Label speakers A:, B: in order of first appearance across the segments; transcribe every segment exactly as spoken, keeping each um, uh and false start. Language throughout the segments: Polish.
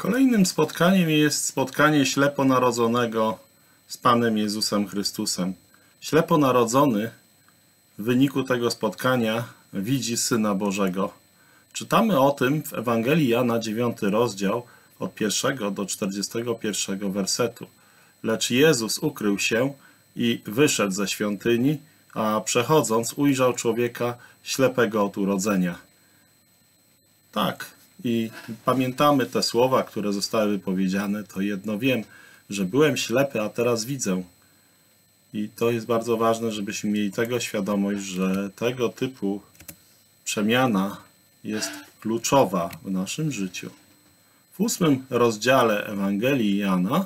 A: Kolejnym spotkaniem jest spotkanie ślepo narodzonego z Panem Jezusem Chrystusem. Ślepo narodzony w wyniku tego spotkania widzi Syna Bożego. Czytamy o tym w Ewangelii Jana, dziewiąty rozdział, od pierwszego do czterdziestego pierwszego wersetu. Lecz Jezus ukrył się i wyszedł ze świątyni, a przechodząc ujrzał człowieka ślepego od urodzenia. Tak, i pamiętamy te słowa, które zostały wypowiedziane. To jedno wiem, że byłem ślepy, a teraz widzę. I to jest bardzo ważne, żebyśmy mieli tego świadomość, że tego typu przemiana jest kluczowa w naszym życiu. W ósmym rozdziale Ewangelii Jana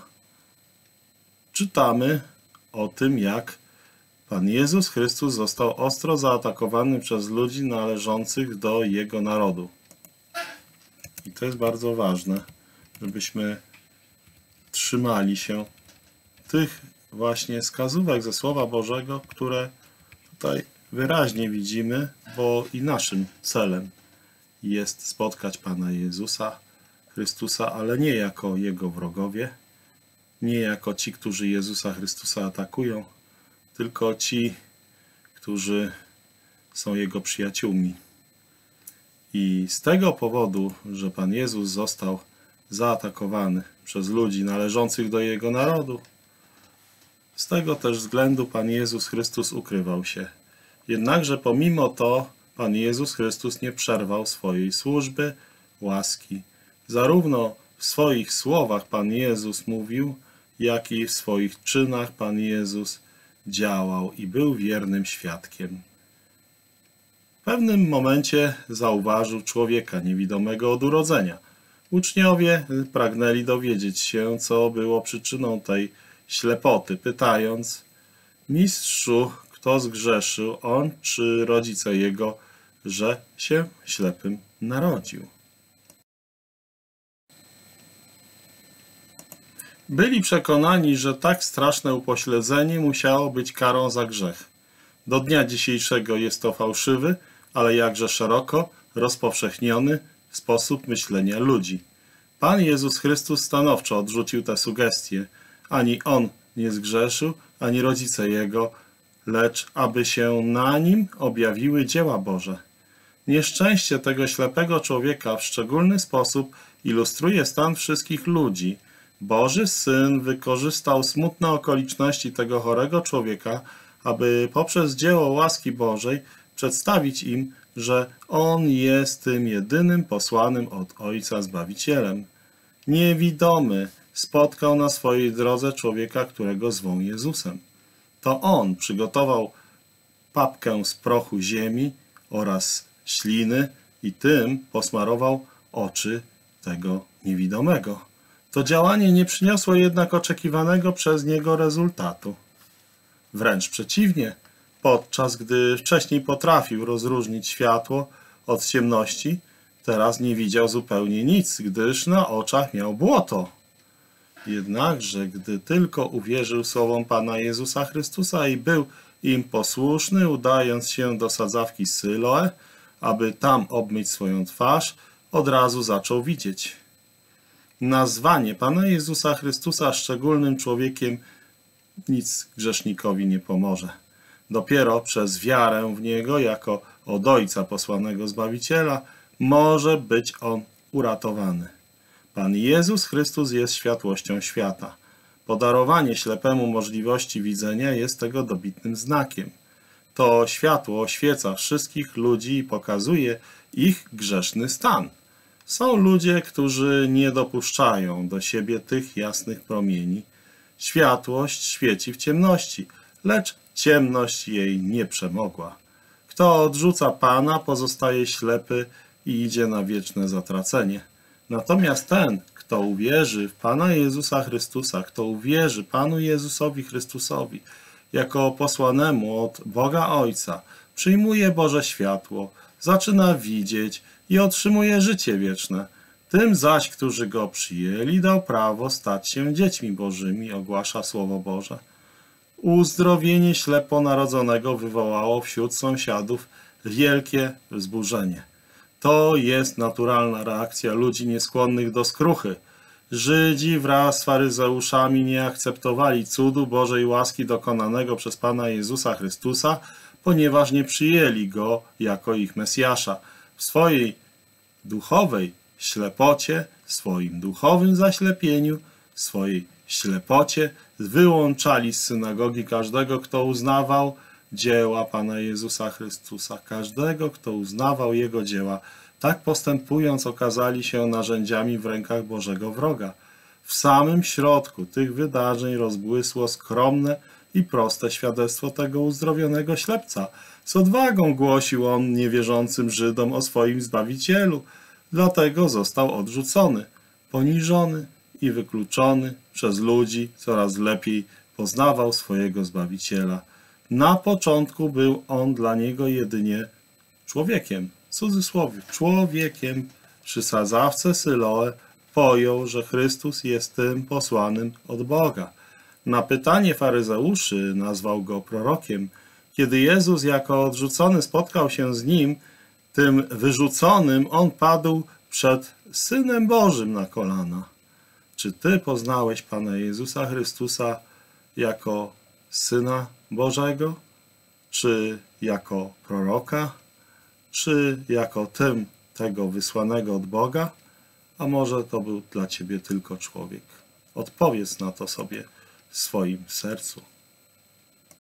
A: czytamy o tym, jak Pan Jezus Chrystus został ostro zaatakowany przez ludzi należących do Jego narodu. I to jest bardzo ważne, żebyśmy trzymali się tych właśnie wskazówek ze Słowa Bożego, które tutaj wyraźnie widzimy, bo i naszym celem jest spotkać Pana Jezusa Chrystusa, ale nie jako Jego wrogowie, nie jako ci, którzy Jezusa Chrystusa atakują, tylko ci, którzy są Jego przyjaciółmi. I z tego powodu, że Pan Jezus został zaatakowany przez ludzi należących do Jego narodu, z tego też względu Pan Jezus Chrystus ukrywał się. Jednakże pomimo to Pan Jezus Chrystus nie przerwał swojej służby, łaski. Zarówno w swoich słowach Pan Jezus mówił, jak i w swoich czynach Pan Jezus działał i był wiernym świadkiem. W pewnym momencie zauważył człowieka niewidomego od urodzenia. Uczniowie pragnęli dowiedzieć się, co było przyczyną tej ślepoty, pytając: Mistrzu, kto zgrzeszył, on czy rodzice jego, że się ślepym narodził? Byli przekonani, że tak straszne upośledzenie musiało być karą za grzech. Do dnia dzisiejszego jest to fałszywy, ale jakże szeroko rozpowszechniony sposób myślenia ludzi. Pan Jezus Chrystus stanowczo odrzucił te sugestie. Ani On nie zgrzeszył, ani rodzice Jego, lecz aby się na Nim objawiły dzieła Boże. Nieszczęście tego ślepego człowieka w szczególny sposób ilustruje stan wszystkich ludzi. Boży Syn wykorzystał smutne okoliczności tego chorego człowieka, aby poprzez dzieło łaski Bożej przedstawić im, że On jest tym jedynym posłanym od Ojca Zbawicielem. Niewidomy spotkał na swojej drodze człowieka, którego zwą Jezusem. To On przygotował papkę z prochu ziemi oraz śliny i tym posmarował oczy tego niewidomego. To działanie nie przyniosło jednak oczekiwanego przez niego rezultatu. Wręcz przeciwnie, podczas gdy wcześniej potrafił rozróżnić światło od ciemności, teraz nie widział zupełnie nic, gdyż na oczach miał błoto. Jednakże, gdy tylko uwierzył słowom Pana Jezusa Chrystusa i był im posłuszny, udając się do sadzawki Syloe, aby tam obmyć swoją twarz, od razu zaczął widzieć. Nazwanie Pana Jezusa Chrystusa szczególnym człowiekiem nic grzesznikowi nie pomoże. Dopiero przez wiarę w Niego, jako od Ojca posłanego Zbawiciela, może być on uratowany. Pan Jezus Chrystus jest światłością świata. Podarowanie ślepemu możliwości widzenia jest tego dobitnym znakiem. To światło oświeca wszystkich ludzi i pokazuje ich grzeszny stan. Są ludzie, którzy nie dopuszczają do siebie tych jasnych promieni. Światłość świeci w ciemności, lecz ciemność jej nie przemogła. Kto odrzuca Pana, pozostaje ślepy i idzie na wieczne zatracenie. Natomiast ten, kto uwierzy w Pana Jezusa Chrystusa, kto uwierzy Panu Jezusowi Chrystusowi jako posłanemu od Boga Ojca, przyjmuje Boże światło, zaczyna widzieć i otrzymuje życie wieczne. Tym zaś, którzy Go przyjęli, dał prawo stać się dziećmi Bożymi, ogłasza Słowo Boże. Uzdrowienie ślepo narodzonego wywołało wśród sąsiadów wielkie wzburzenie. To jest naturalna reakcja ludzi nieskłonnych do skruchy. Żydzi wraz z faryzeuszami nie akceptowali cudu Bożej łaski dokonanego przez Pana Jezusa Chrystusa, ponieważ nie przyjęli Go jako ich Mesjasza. W swojej duchowej ślepocie, w swoim duchowym zaślepieniu, w swojej ślepocie wyłączali z synagogi każdego, kto uznawał dzieła Pana Jezusa Chrystusa, każdego, kto uznawał Jego dzieła. Tak postępując okazali się narzędziami w rękach Bożego wroga. W samym środku tych wydarzeń rozbłysło skromne i proste świadectwo tego uzdrowionego ślepca. Z odwagą głosił on niewierzącym Żydom o swoim Zbawicielu. Dlatego został odrzucony, poniżony i wykluczony przez ludzi. Coraz lepiej poznawał swojego Zbawiciela. Na początku był on dla niego jedynie człowiekiem, w cudzysłowie, człowiekiem. Przy sadzawce Syloe pojął, że Chrystus jest tym posłanym od Boga. Na pytanie faryzeuszy nazwał go prorokiem. Kiedy Jezus jako odrzucony spotkał się z nim, tym wyrzuconym, on padł przed Synem Bożym na kolana. Czy ty poznałeś Pana Jezusa Chrystusa jako Syna Bożego? Czy jako proroka? Czy jako tym tego wysłanego od Boga? A może to był dla ciebie tylko człowiek? Odpowiedz na to sobie w swoim sercu.